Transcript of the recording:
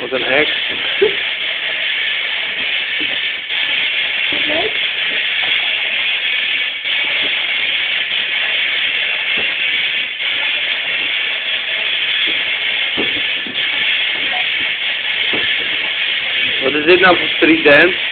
Wat een act. Wat is dit nou voor street dance?